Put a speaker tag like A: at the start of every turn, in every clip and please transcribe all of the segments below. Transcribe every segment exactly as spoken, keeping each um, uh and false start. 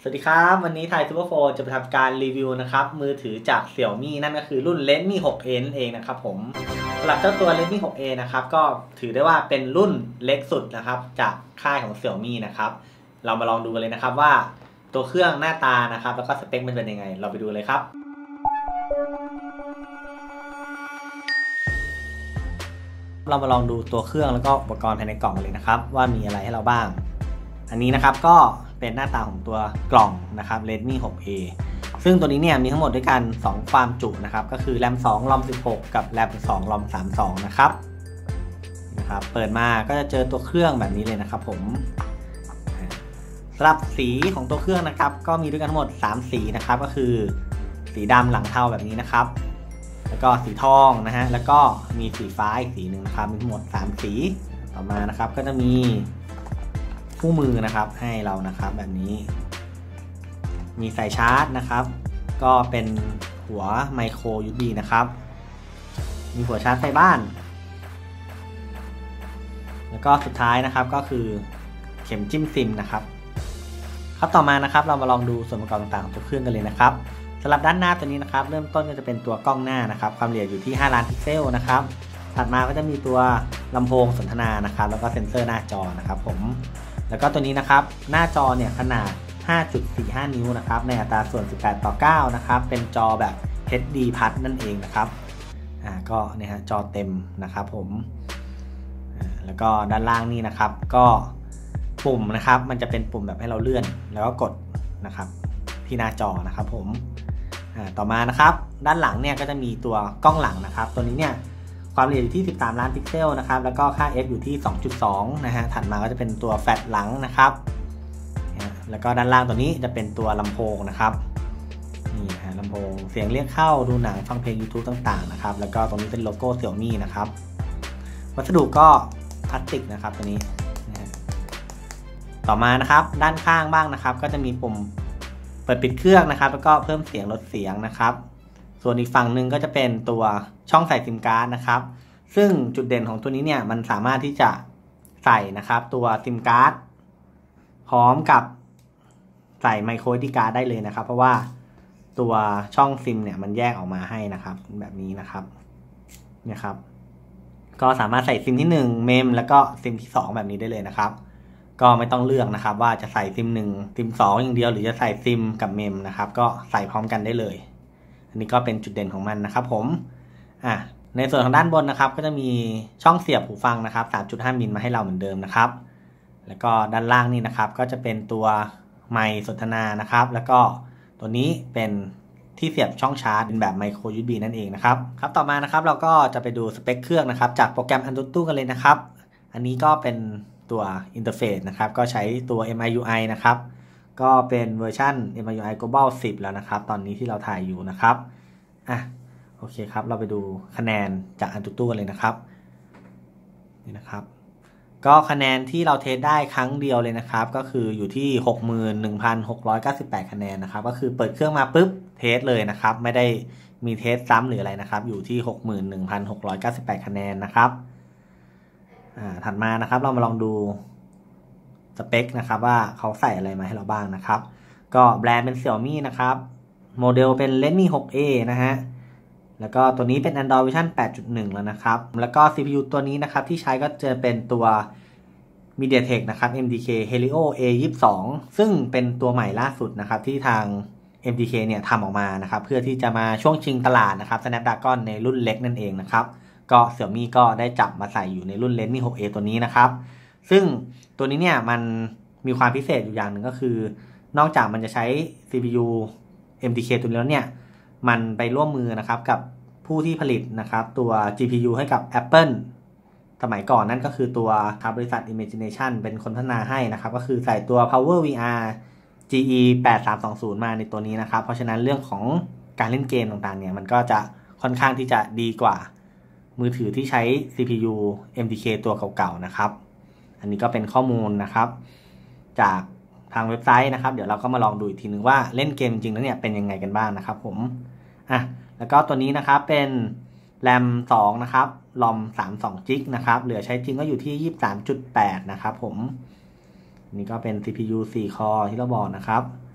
A: สวัสดีครับวันนี้ไทยซูเปอร์โฟร์จะไปทำการรีวิวนะครับมือถือจาก Xiaomi นั่นก็คือรุ่น Redmi หก เอ นั่นเองนะครับผมสำหรับเจ้าตัว Redmi หก เอ นะครับก็ถือได้ว่าเป็นรุ่นเล็กสุดนะครับจากค่ายของ Xiaomi นะครับเรามาลองดูกันเลยนะครับว่าตัวเครื่องหน้าตานะครับแล้วก็สเปคมันเป็นยังไงเราไปดูเลยครับเรามาลองดูตัวเครื่องแล้วก็อุปกรณ์ภายในกล่องกันเลยนะครับว่ามีอะไรให้เราบ้างอันนี้นะครับก็เป็นหน้าตาของตัวกล่องนะครับ Redmi หก เอ ซึ่งตัวนี้เนี่ยมีทั้งหมดด้วยกันสองความจุนะครับก็คือ แรม สอง รอม สิบหก กับ แรม สอง รอม สามสิบสอง นะครับนะครับเปิดมาก็จะเจอตัวเครื่องแบบนี้เลยนะครับผมสำหรับสีของตัวเครื่องนะครับก็มีด้วยกันทั้งหมดสามสีนะครับก็คือสีดำหลังเทาแบบนี้นะครับแล้วก็สีทองนะฮะแล้วก็มีสีฟ้าอีกสีหนึ่งนะครับมีทั้งหมดสามสีต่อมานะครับก็จะมีคู่มือนะครับให้เรานะครับแบบนี้มีสายชาร์จนะครับก็เป็นหัวไมโคร ยู เอส บี นะครับมีหัวชาร์จไฟบ้านแล้วก็สุดท้ายนะครับก็คือเข็มจิ้มซิมนะครับครับต่อมานะครับเรามาลองดูส่วนประกอบต่างๆของตัวเครื่องกันเลยนะครับสำหรับด้านหน้าตัวนี้นะครับเริ่มต้นก็จะเป็นตัวกล้องหน้านะครับความละเอียดอยู่ที่ห้าล้านพิกเซลนะครับถัดมาก็จะมีตัวลำโพงสนทนานะครับแล้วก็เซ็นเซอร์หน้าจอนะครับผมแล้วก็ตัวนี้นะครับหน้าจอเนี่ยขนาด ห้าจุดสี่ห้า นิ้วนะครับในอัตราส่วนสิบแปดต่อเก้านะครับเป็นจอแบบ เอช ดี พัดนั่นเองนะครับอ่าก็เนี่ยฮะจอเต็มนะครับผมอ่าแล้วก็ด้านล่างนี่นะครับก็ปุ่มนะครับมันจะเป็นปุ่มแบบให้เราเลื่อนแล้วก็กดนะครับที่หน้าจอนะครับผมอ่าต่อมานะครับด้านหลังเนี่ยก็จะมีตัวกล้องหลังนะครับตัวนี้เนี่ยความละเอียดอยู่ที่สิบสามล้านพิกเซลนะครับแล้วก็ค่า f อยู่ที่ สองจุดสอง นะฮะถัดมาก็จะเป็นตัวแฟลชหลังนะครับแล้วก็ด้านล่างตัวนี้จะเป็นตัวลำโพงนะครับนี่ฮะลำโพงเสียงเรียกเข้าดูหนังฟังเพลง YouTube ต่างๆนะครับแล้วก็ตรงนี้เป็นโลโก้ Xiaomi นะครับวัสดุก็พลาสติกนะครับตัวนี้นะฮะต่อมานะครับด้านข้างบ้างนะครับก็จะมีปุ่มเปิดปิดเครื่องนะครับแล้วก็เพิ่มเสียงลดเสียงนะครับส่วนอีกฝั่งหนึ่งก็จะเป็นตัวช่องใส่ซิมการ์ดนะครับซึ่งจุดเด่นของตัวนี้เนี่ยมันสามารถที่จะใส่นะครับตัวซิมการ์ดพร้อมกับใส่ไมโคร เอส ดี การ์ดได้เลยนะครับเพราะว่าตัวช่องซิมเนี่ยมันแยกออกมาให้นะครับแบบนี้นะครับเนี่ยครับก็สามารถใส่ซิมที่หนึ่งเมมแล้วก็ซิมที่สองแบบนี้ได้เลยนะครับก็ไม่ต้องเลือกนะครับว่าจะใส่ซิมหนึ่งซิมสองอย่างเดียวหรือจะใส่ซิมกับเมมนะครับก็ใส่พร้อมกันได้เลยอันนี้ก็เป็นจุดเด่นของมันนะครับผมอ่ะในส่วนของด้านบนนะครับก็จะมีช่องเสียบหูฟังนะครับ สามจุดห้า มิลมาให้เราเหมือนเดิมนะครับแล้วก็ด้านล่างนี่นะครับก็จะเป็นตัวไมค์สนทนานะครับแล้วก็ตัวนี้เป็นที่เสียบช่องชาร์จเป็นแบบไมโคร ยู เอส บี นั่นเองนะครับครับต่อมานะครับเราก็จะไปดูสเปคเครื่องนะครับจากโปรแกรม AnTuTu กันเลยนะครับอันนี้ก็เป็นตัวอินเทอร์เฟซนะครับก็ใช้ตัว เอ็ม ไอ ยู ไอ นะครับก็เป็นเวอร์ชัน เอ็ม ไอ ยู ไอ Global สิบแล้วนะครับตอนนี้ที่เราถ่ายอยู่นะครับอ่ะโอเคครับเราไปดูคะแนนจาก AnTuTu กันเลยนะครับนี่นะครับก็คะแนนที่เราเทสได้ครั้งเดียวเลยนะครับก็คืออยู่ที่ หกหมื่นหนึ่งพันหกร้อยเก้าสิบแปด คะแนนนะครับก็คือเปิดเครื่องมาปุ๊บเทสเลยนะครับไม่ได้มีเทสซ้ำหรืออะไรนะครับอยู่ที่ หกหมื่นหนึ่งพันหกร้อยเก้าสิบแปด คะแนนนะครับอ่าถัดมานะครับเรามาลองดูสเปคนะครับว่าเขาใส่อะไรมาให้เราบ้างนะครับก็แบรนด์เป็น Xiaomi นะครับโมเดลเป็น Redmi หก เอ นะฮะแล้วก็ตัวนี้เป็น Android Version แปดจุดหนึ่ง แล้วนะครับแล้วก็ ซี พี ยู ตัวนี้นะครับที่ใช้ก็จะเป็นตัว MediaTek นะครับ เอ็ม ดี เค Helio เอ ยี่สิบสอง ซึ่งเป็นตัวใหม่ล่าสุดนะครับที่ทาง เอ็ม ดี เค เนี่ยทำออกมานะครับเพื่อที่จะมาช่วงชิงตลาดนะครับ Snapdragon ในรุ่นเล็กนั่นเองนะครับก็ Xiaomi ก็ได้จับมาใส่อยู่ในรุ่น Redmi หก เอ ตัวนี้นะครับซึ่งตัวนี้เนี่ยมันมีความพิเศษอยู่อย่างหนึ่งก็คือนอกจากมันจะใช้ ซี พี ยู เอ็ม ดี เค ตัวนี้แล้วเนี่ยมันไปร่วมมือนะครับกับผู้ที่ผลิตนะครับตัว จี พี ยู ให้กับ Apple สมัยก่อนนั่นก็คือตัวครับบริษัท Imagination เป็นคนพัฒนาให้นะครับก็คือใส่ตัว Power วี อาร์ จี อี แปดสามสองศูนย์ มาในตัวนี้นะครับเพราะฉะนั้นเรื่องของการเล่นเกมต่างๆเนี่ยมันก็จะค่อนข้างที่จะดีกว่ามือถือที่ใช้ ซี พี ยู เอ็ม ดี เค ตัวเก่าๆนะครับอันนี้ก็เป็นข้อมูลนะครับจากทางเว็บไซต์นะครับเดี๋ยวเราก็มาลองดูอีกทีนึงว่าเล่นเกมจริงๆแล้วเนี่ยเป็นยังไงกันบ้างนะครับผมอ่ะแล้วก็ตัวนี้นะครับเป็น แรม สอง นะครับ รอม สามสิบสอง จิกนะครับเหลือใช้จริงก็อยู่ที่ ยี่สิบสามจุดแปด นะครับผมนี่ก็เป็น ซี พี ยู สี่ คอร์ที่เราบอกนะครับ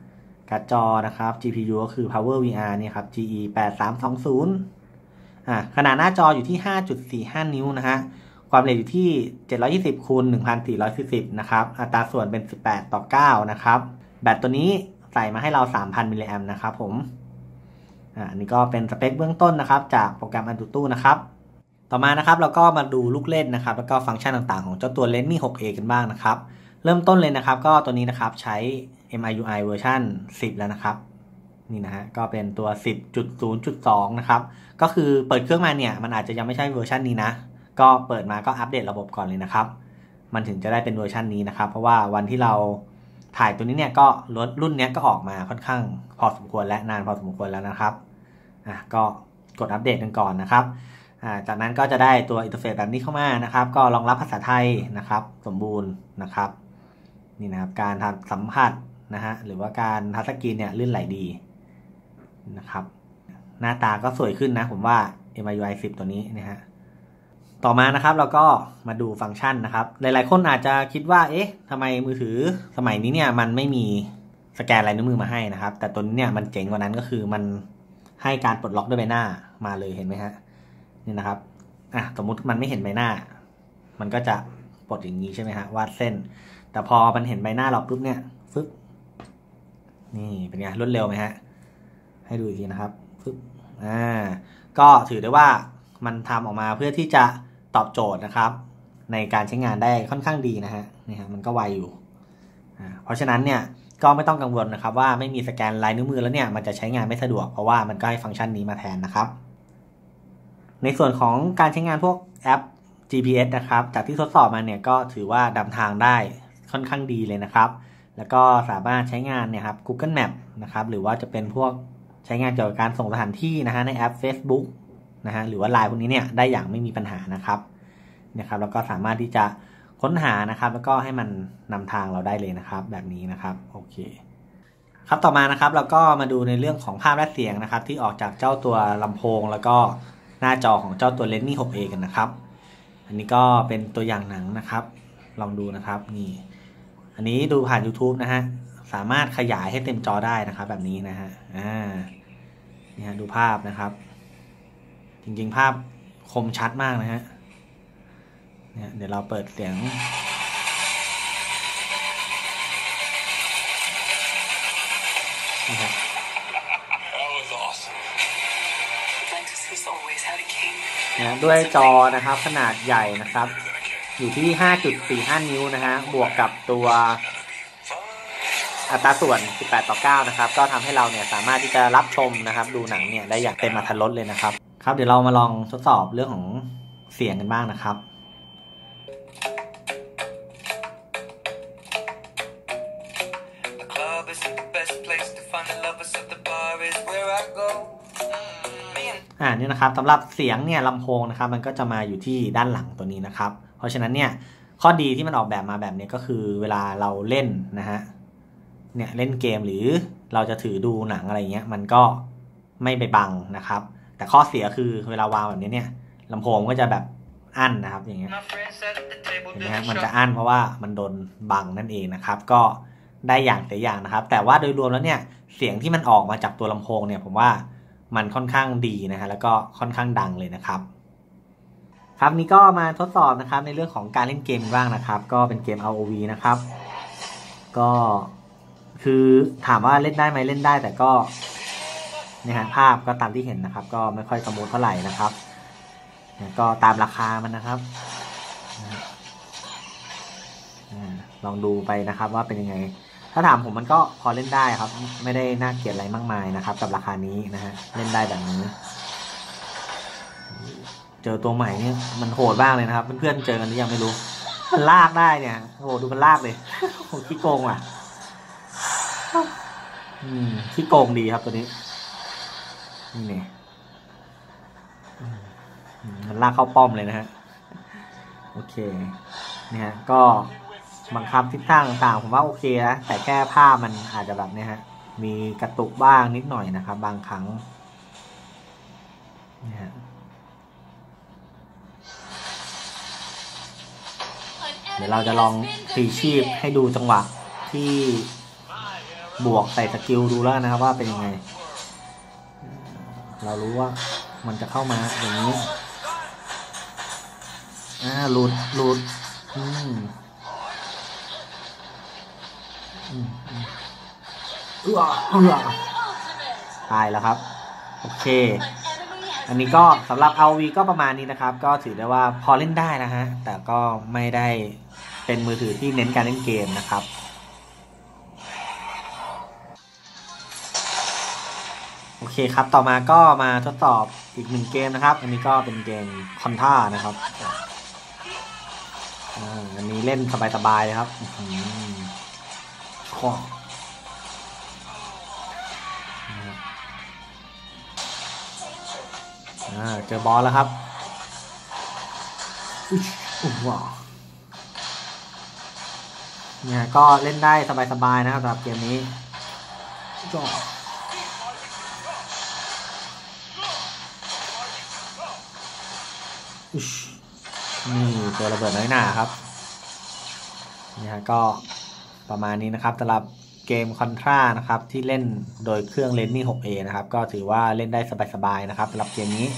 A: การ์ดจอนะครับ จี พี ยู ก็คือ Power วี อาร์ เนี่ยครับ จี อี แปดสามสองศูนย์อ่าขนาดหน้าจออยู่ที่ ห้าจุดสี่ห้า นิ้วนะฮะความเร็วอยู่ที่เจ็ดร้อยยี่สิบคูณหนึ่งพันสี่ร้อยสี่สิบนะครับอัตราส่วนเป็นสิบแปดต่อเก้านะครับแบตตัวนี้ใส่มาให้เรา สามพัน มิลลิแอมป์นะครับผมอ่าอันนี้ก็เป็นสเปคเบื้องต้นนะครับจากโปรแกรม AnTuTu นะครับต่อมานะครับเราก็มาดูลูกเล่นนะครับแล้วก็ฟังก์ชันต่างๆของเจ้าตัว Redmi หกเอ กันบ้างนะครับเริ่มต้นเลยนะครับก็ตัวนี้นะครับใช้ เอ็ม ไอ ยู ไอ เวอร์ชันสิบแล้วนะครับนี่นะฮะก็เป็นตัว สิบจุดศูนย์จุดสอง นะครับก็คือเปิดเครื่องมาเนี่ยมันอาจจะยังไม่ใช่เวอร์ชันนี้นะก็เปิดมาก็อัปเดตระบบก่อนเลยนะครับมันถึงจะได้เป็นเวอร์ชันนี้นะครับเพราะว่าวันที่เราถ่ายตัวนี้เนี่ยก็รุ่นนี้ก็ออกมาค่อนข้างพอสมควรและนานพอสมควรแล้วนะครับอ่ะก็กดอัปเดตกันก่อนนะครับอ่าจากนั้นก็จะได้ตัวอินเทอร์เฟซแบบนี้เข้ามานะครับก็รองรับภาษาไทยนะครับสมบูรณ์นะครับนี่นะครับการทำสัมผัสนะฮะหรือว่าการทัชสกรีนเนี่ยลื่นไหลดีนะครับหน้าตาก็สวยขึ้นนะผมว่า เอ็ม ไอ ยู ไอ สิบตัวนี้นะฮะต่อมานะครับเราก็มาดูฟังก์ชันนะครับหลายๆคนอาจจะคิดว่าเอ๊ะทำไมมือถือสมัยนี้เนี่ยมันไม่มีสแกนลายนิ้วมือมาให้นะครับแต่ตัวนี้เนี่ยมันเจ๋งกว่านั้นก็คือมันให้การปลดล็อกด้วยใบหน้ามาเลยเห็นไหมฮะนี่นะครับอ่ะสมมุติมันไม่เห็นใบหน้ามันก็จะปลดอย่างนี้ใช่ไหมฮะวาดเส้นแต่พอมันเห็นใบหน้าเราปุ๊บเนี่ยฟึบนี่เป็นไงรวดเร็วไหมฮะให้ดูอีกทีนะครับฟึบอ่าก็ถือได้ว่ามันทำออกมาเพื่อที่จะตอบโจทย์นะครับในการใช้งานได้ค่อนข้างดีนะฮะนี่ฮะมันก็ไวอยู่อ่าเพราะฉะนั้นเนี่ยก็ไม่ต้องกังวลนะครับว่าไม่มีสแกนลายนิ้วมือแล้วเนี่ยมันจะใช้งานไม่สะดวกเพราะว่ามันก็ให้ฟังก์ชันนี้มาแทนนะครับในส่วนของการใช้งานพวกแอป จี พี เอส นะครับจากที่ทดสอบมาเนี่ยก็ถือว่าดำทางได้ค่อนข้างดีเลยนะครับแล้วก็สามารถใช้งานเนี่ยครับ Google Map นะครับหรือว่าจะเป็นพวกใช้งานเกี่ยวกับการส่งสถานที่นะฮะในแอป Facebook นะฮะหรือว่า ไลน์ พวกนี้เนี่ยได้อย่างไม่มีปัญหานะครับนะครับแล้วก็สามารถที่จะค้นหานะครับแล้วก็ให้มันนำทางเราได้เลยนะครับแบบนี้นะครับโอเคครับต่อมานะครับเราก็มาดูในเรื่องของภาพและเสียงนะครับที่ออกจากเจ้าตัวลำโพงแล้วก็หน้าจอของเจ้าตัว Redmi หกเอ กันนะครับอันนี้ก็เป็นตัวอย่างหนังนะครับลองดูนะครับนี่อันนี้ดูผ่าน YouTube นะฮะสามารถขยายให้เต็มจอได้นะครับแบบนี้นะฮะอ่านี่ฮะดูภาพนะครับจริงๆภาพคมชัดมากนะฮะเนี่ยเดี๋ยวเราเปิดเสียงนะครับนะด้วยจอนะครับขนาดใหญ่นะครับอยู่ที่ ห้าจุดสี่ห้า นิ้วนะฮะบวกกับตัวอัตราส่วนสิบแปดต่อเก้านะครับก็ทำให้เราเนี่ยสามารถที่จะรับชมนะครับดูหนังเนี่ยได้อย่างเต็มอรรถรสเลยนะครับครับเดี๋ยวเรามาลองทดสอบเรื่องของเสียงกันบ้างนะครับอ่านี่นะครับสำหรับเสียงเนี่ยลำโพงนะครับมันก็จะมาอยู่ที่ด้านหลังตัวนี้นะครับเพราะฉะนั้นเนี่ยข้อดีที่มันออกแบบมาแบบนี้ก็คือเวลาเราเล่นนะฮะเนี่ยเล่นเกมหรือเราจะถือดูหนังอะไรเงี้ยมันก็ไม่ไปบังนะครับแต่ข้อเสียคือเวลาวางแบบนี้เนี่ยลำโพงก็จะแบบอั้นนะครับอย่างเงี้ยเห็นไหมมันจะอั้นเพราะว่ามันโดนบังนั่นเองนะครับก็ได้อย่างแต่อย่างนะครับแต่ว่าโดยรวมแล้วเนี่ยเสียงที่มันออกมาจากตัวลำโพงเนี่ยผมว่ามันค่อนข้างดีนะฮะแล้วก็ค่อนข้างดังเลยนะครับครับนี้ก็มาทดสอบนะครับในเรื่องของการเล่นเกมบ้างนะครับก็เป็นเกม อาร์ โอ วี นะครับก็คือถามว่าเล่นได้ไหมเล่นได้แต่ก็เนี่ยฮะภาพก็ตามที่เห็นนะครับก็ไม่ค่อยสมูทเท่าไหร่นะครับก็ตามราคามันนะครับลองดูไปนะครับว่าเป็นยังไงถ้าถามผมมันก็พอเล่นได้ครับไม่ได้น่าเกลียดอะไรมากมายนะครับกับราคานี้นะฮะเล่นได้แบบนี้เจอตัวใหม่เนี่ยมันโหดบ้างเลยนะครับเพื่อนๆเจอกันหรือยังไม่รู้มันลากได้เนี่ยโอ้โหดูมันลากเลยโหขี้โกงอ่ะอืมขี้โกงดีครับตัวนี้นี่เนี่ยมันลากเข้าป้อมเลยนะฮะโอเคเนี่ยก็บังคับทิศทางต่างๆผมว่าโอเคนะแต่แค่ภาพมันอาจจะแบบนี้ฮะมีกระตุกบ้างนิดหน่อยนะครับบางครั้งนี่ฮะเดี๋ยวเราจะลองพลีชีพให้ดูจังหวะที่บวกใส่สกิลดูแล้วนะครับว่าเป็นยังไงเรารู้ว่ามันจะเข้ามาอย่างนี้อ่าหลุดหลุดอืมอืมเอื้อเอื้อตายแล้วครับโอเคอันนี้ก็สำหรับ อาร์ โอ วี ก็ประมาณนี้นะครับก็ถือได้ว่าพอเล่นได้นะฮะแต่ก็ไม่ได้เป็นมือถือที่เน้นการเล่นเกมนะครับโอเคครับต่อมาก็มาทดสอบอีกหนึ่งเกมนะครับอันนี้ก็เป็นเกมคอนท่านะครับอันนี้เล่นสบายๆเลยครับข้อเจอบอลแล้วครับอุ้ยว้าวเนี่ยก็เล่นได้สบายๆนะครับสำหรับเกมนี้จ่อนี่ตัวระเบิดน้อยหนาครับเนี่ยก็ประมาณนี้นะครับสำหรับเกมคอนทรานะครับที่เล่นโดยเครื่อง Redmi หก เอ นะครับก็ถือว่าเล่นได้สบายๆนะครับสำหรับเกมนี้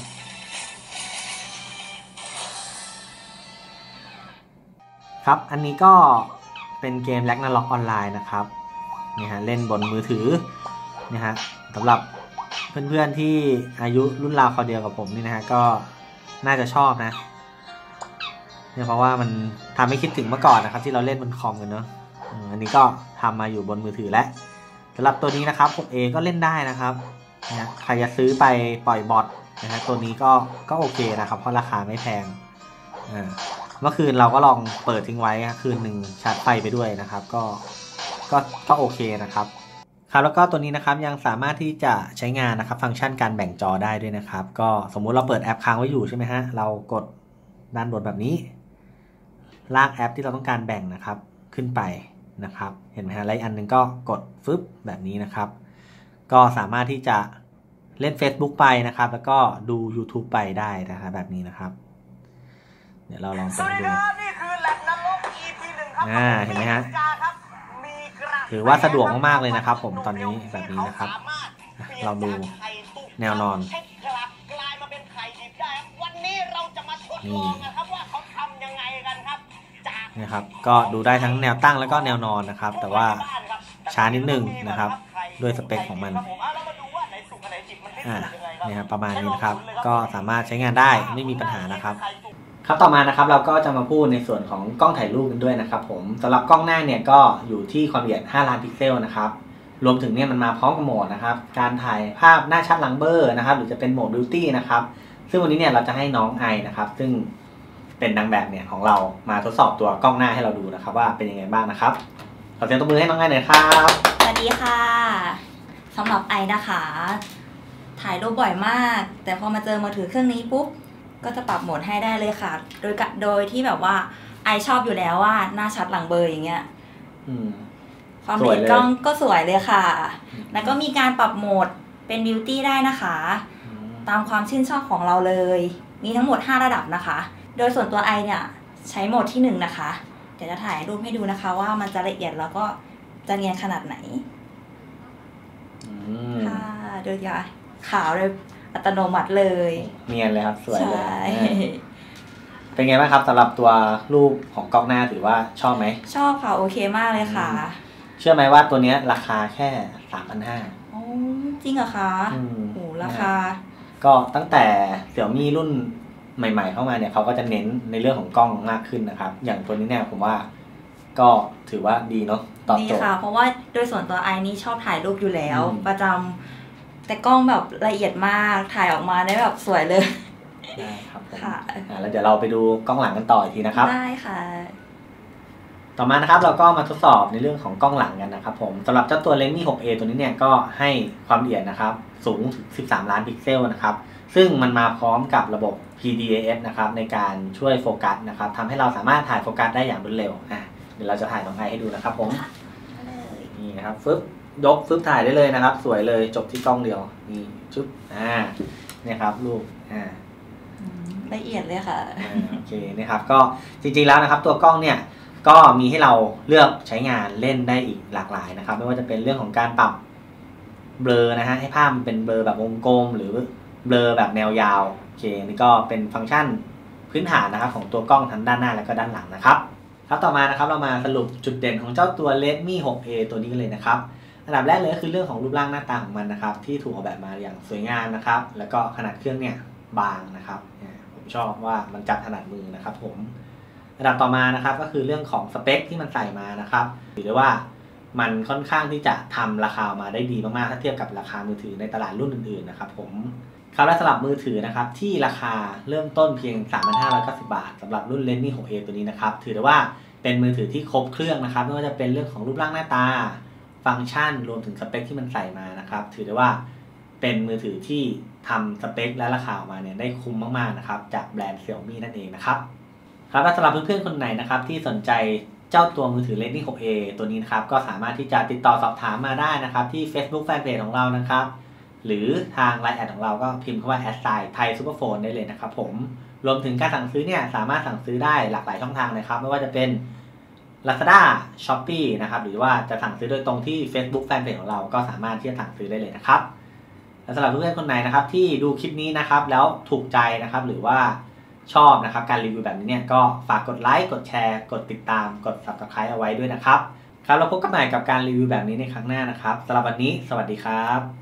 A: ครับอันนี้ก็เป็นเกม Ragnarok ออนไลน์นะครับนี่ฮะเล่นบนมือถือนี่ฮะสำหรับเพื่อนๆที่อายุรุ่นราวคราวเดียวกับผมนี่นะฮะก็น่าจะชอบนะเนี่ยเพราะว่ามันทำให้คิดถึงเมื่อก่อนนะครับที่เราเล่นบนคอมกันเนาะอันนี้ก็ทำมาอยู่บนมือถือแล้วสำหรับตัวนี้นะครับ หก เอ ก็เล่นได้นะครับนะใครจะซื้อไปปล่อยบอทนะฮะตัวนี้ก็ก็โอเคนะครับเพราะราคาไม่แพงอ่าเมื่อคืนเราก็ลองเปิดทิ้งไว้คืนหนึ่งชาร์จไฟไปด้วยนะครับก็ก็ก็โอเคนะครับครับแล้วก็ตัวนี้นะครับยังสามารถที่จะใช้งานนะครับฟังก์ชันการแบ่งจอได้ด้วยนะครับก็สมมุติเราเปิดแอปค้างไว้อยู่ใช่ไหมฮะเรากดด้านบนแบบนี้ลากแอปที่เราต้องการแบ่งนะครับขึ้นไปนะครับเห็นไหมฮะแล้วอันนึงก็กดฟึบแบบนี้นะครับก็สามารถที่จะเล่น Facebook ไปนะครับแล้วก็ดู YouTube ไปได้นะครับแบบนี้นะครับเดี๋ยวเราลองไปดูอ่าเห็นไหมฮะถือว่าสะดวกมากๆเลยนะครับผมตอนนี้แบบนี้นะครับเราดูแนวนอนนี่นะครับก็ดูได้ทั้งแนวตั้งแล้วก็แนวนอนนะครับแต่ว่าช้านิดนึงนะครับด้วยสเปคของมันอ่าเนี่ยครับประมาณนี้นะครับก็สามารถใช้งานได้ไม่มีปัญหานะครับครับต่อมานะครับเราก็จะมาพูดในส่วนของกล้องถ่ายรูปกันด้วยนะครับผมสำหรับกล้องหน้าเนี่ยก็อยู่ที่ความละเอียดห้าล้านพิกเซลนะครับรวมถึงเนี่ยมันมาพร้อมกับโหมดนะครับการถ่ายภาพหน้าชัดหลังเบอร์นะครับหรือจะเป็นโหมดบิวตี้นะครับซึ่งวันนี้เนี่ยเราจะให้น้องไอนะครับซึ่งเป็นนางแบบเนี่ยของเรามาทดสอบตัวกล้องหน้าให้เราดูนะครับว่าเป็นยังไงบ้างนะครับขอเสียงตบมือให้น้องไอหน่อยครับ
B: สวัสดีค่ะสำหรับไอนะคะถ่ายรูปบ่อยมากแต่พอมาเจอมือถือเครื่องนี้ปุ๊บก็จะปรับโหมดให้ได้เลยค่ะโดยโดยที่แบบว่าไอชอบอยู่แล้วว่าหน้าชัดหลังเบอร์อย่างเงี้ยความละเอียดกล้องก็สวยเลยค่ะแล้วก็มีการปรับโหมดเป็นบิวตี้ได้นะคะตามความชื่นชอบของเราเลยมีทั้งหมดห้าระดับนะคะโดยส่วนตัวไอเนี่ยใช้โหมดที่หนึ่งนะคะเดี๋ยวจะถ่ายรูปให้ดูนะคะว่ามันจะละเอียดแล้วก็จะเนียนขนาดไหนค่ะโดยจะขาวเลยอัตโนมัติเลย
A: เนียนเลยครับสวยเลยเป็นไงบ้างครับสำหรับตัวรูปของกล้องหน้าถือว่าชอบไหม
B: ชอบค่ะโอเคมากเลยค่ะ
A: เชื่อไหมว่าตัวนี้ราคาแค่ สามพันห้าร้อย
B: อ๋อจริงเหรอคะโอ้ราคา
A: ก็ตั้งแต่เสี่ยวมี่รุ่นใหม่ๆเข้ามาเนี่ยเขาก็จะเน้นในเรื่องของกล้องมากขึ้นนะครับอย่างตัวนี้เนี่ยผมว่าก็ถือว่าดีเนาะ
B: ตอบโจทย์ดีค่ะเพราะว่าโดยส่วนตัวไอนี่ชอบถ่ายรูปอยู่แล้วประจำแต่กล้องแบบละเอียดมากถ่ายออกมาได้แบบสวยเลย
A: ได้ครับค่ะแล้วเดี๋ยวเราไปดูกล้องหลังกันต่ออีกทีนะครับ
B: ได้ค่ะ
A: ต่อมานะครับเราก็มาทดสอบในเรื่องของกล้องหลังกันนะครับผมสำหรับเจ้าตัว Redmi หก เอ ตัวนี้เนี่ยก็ให้ความละเอียดนะครับสูงถึงสิบสามล้านพิกเซลนะครับซึ่งมันมาพร้อมกับระบบ พี ดี เอ เอส นะครับในการช่วยโฟกัสนะครับทำให้เราสามารถถ่ายโฟกัสได้อย่างรวดเร็วอ่ะเดี๋ยวเราจะถ่ายน้องไอให้ดูนะครับผมนี่นะครับฟึบยกฟึบถ่ายได้เลยนะครับสวยเลยจบที่กล้องเดียวนี่ชุบอ่าเนี่ยครับรูปอ่า
B: ละเอียดเลยค่ะ
A: โอเคนะครับก็จริงๆแล้วนะครับตัวกล้องเนี่ยก็มีให้เราเลือกใช้งานเล่นได้อีกหลากหลายนะครับไม่ว่าจะเป็นเรื่องของการปรับเบลอนะฮะให้ภาพมันเป็นเบลอแบบวงกลมหรือเบลอแบบแนวยาวโอเคนี่ก็เป็นฟังก์ชันพื้นฐานนะครับของตัวกล้องทั้งด้านหน้าและก็ด้านหลังนะครับครับต่อมานะครับเรามาสรุปจุดเด่นของเจ้าตัว Redmi หก เอ ตัวนี้กันเลยนะครับอันดับแรกเลยก็คือเรื่องของรูปร่างหน้าตาของมันนะครับที่ถูกออกแบบมาอย่างสวยงามนะครับแล้วก็ขนาดเครื่องเนี่ยบางนะครับผมชอบว่ามันจับถนัดมือนะครับผมอันดับต่อมานะครับก็คือเรื่องของสเปคที่มันใส่มานะครับถือได้ว่ามันค่อนข้างที่จะทำราคามาได้ดีมากๆถ้าเทียบกับราคามือถือในตลาดรุ่นอื่นๆนะครับผมครับและสำหรับมือถือนะครับที่ราคาเริ่มต้นเพียง สามพันห้าร้อยเก้าสิบ บาทสำหรับรุ่น Redmi หก เอ ตัวนี้นะครับถือได้ว่าเป็นมือถือที่ครบเครื่องนะครับไม่ว่าจะเป็นเรื่องของรูปร่างหน้าตาฟังก์ชันรวมถึงสเปคที่มันใส่มานะครับถือได้ว่าเป็นมือถือที่ทำสเปคและราคาออกมาเนี่ยได้คุ้มมากๆนะครับจากแบรนด์ Xiaomi นั่นเองนะครับครับและสำหรับเพื่อนๆคนไหนนะครับที่สนใจเจ้าตัวมือถือ Redmi หก เอ ตัวนี้นะครับก็สามารถที่จะติดต่อสอบถามมาได้นะครับที่ Facebook Fanpage ของเรานะครับหรือทาง ไลน์ แอดของเราก็พิมพ์คำว่าแอดไซน์ไทยซูเปอร์โฟนได้เลยนะครับผมรวมถึงการสั่งซื้อเนี่ยสามารถสั่งซื้อได้หลากหลายช่องทางเลยครับไม่ว่าจะเป็น Lazada Shopee นะครับหรือว่าจะสั่งซื้อโดยตรงที่ Facebook Fanpage ของเราก็สามารถที่จะสั่งซื้อได้เลยนะครับและสำหรับเพื่อนๆคนไหนนะครับที่ดูคลิปนี้นะครับแล้วถูกใจนะครับหรือว่าชอบนะครับการรีวิวแบบนี้เนี่ยก็ฝากกดไลค์กดแชร์กดติดตามกด ซับสไครบ์ เอาไว้ด้วยนะครับครับเราพบกันใหม่กับการรีวิวแบบนี้ในครั้งหน้านะครับสำหรับวันนี้สวัสดีครับ